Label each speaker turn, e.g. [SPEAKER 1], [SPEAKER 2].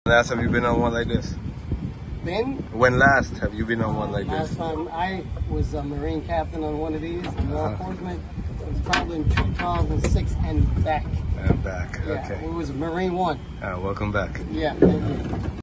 [SPEAKER 1] Last have you been on one like this? When last have you been on one like
[SPEAKER 2] last
[SPEAKER 1] this?
[SPEAKER 2] Last time I was a Marine captain on one of these, law enforcement. It was probably in 2006 and back.
[SPEAKER 1] And back,
[SPEAKER 2] Yeah,
[SPEAKER 1] okay.
[SPEAKER 2] it was Marine 1.
[SPEAKER 1] Welcome back.
[SPEAKER 2] Yeah, thank you.